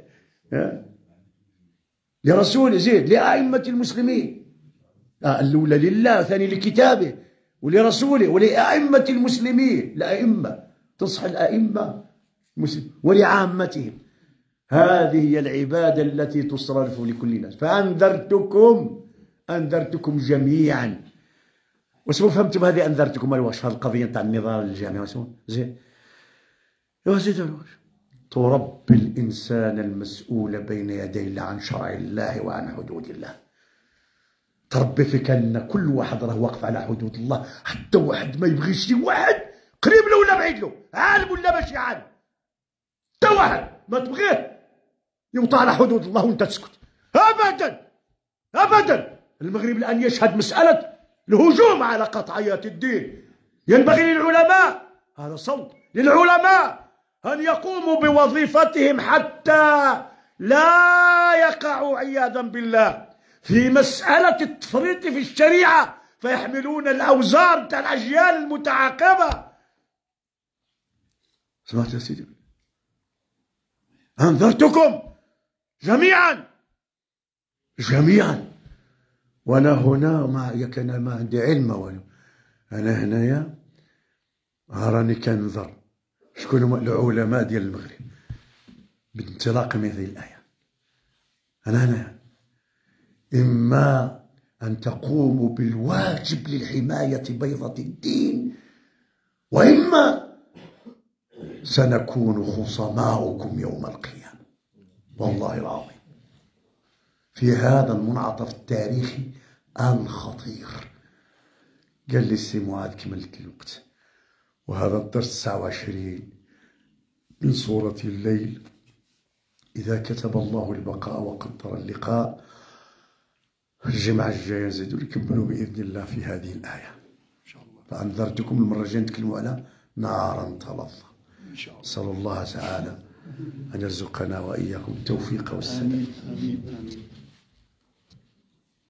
لرسوله زيد لأئمة المسلمين. الأولى لله، ثاني لكتابه ولرسوله ولأئمة المسلمين. الأئمة تصح الأئمة ولعامتهم. هذه هي العبادة التي تصرف لكل الناس. فأنذرتكم جميعا. واسمو فهمتم هذه انذرتكم واش هذه القضيه تاع النظام الجامعي واسمو زين زيد تربي الانسان المسؤول بين يدي الله عن شرع الله وعن حدود الله. تربي في كان كل واحد راه واقف على حدود الله، حتى واحد ما يبغيش شي واحد قريب له ولا بعيد له، عالم ولا ماشي عالم، حتى واحد ما تبغيه يوطى على حدود الله وانت تسكت ابدا ابدا. المغرب الان يشهد مساله الهجوم على قطعيات الدين. ينبغي للعلماء، هذا صوت للعلماء، أن يقوموا بوظيفتهم حتى لا يقعوا عياذا بالله في مسألة التفريط في الشريعة فيحملون الأوزار تاع الأجيال المتعاقبة. سمعت يا سيدي؟ أنذرتكم جميعا جميعا. وانا هنا ما عندي علم والو، انا هنايا راني كننظر شكون هما العلماء ديال المغرب بانطلاق من هذه الايه. انا هنايا اما ان تقوموا بالواجب للحمايه بيضه الدين، واما سنكون خصماؤكم يوم القيامه. والله العظيم في هذا المنعطف التاريخي الخطير. قال لي السي معاذ كملت الوقت، وهذا الدرس 29 من سورة الليل. إذا كتب الله البقاء وقدر اللقاء الجمعة الجاية نزيدو نكملوا بإذن الله في هذه الآية إن شاء الله. فأنذرتكم المرة الجاية نتكلموا على نارا تلظى إن شاء الله. نسأل الله تعالى أن يرزقنا وإياكم التوفيق والسداد. آمين.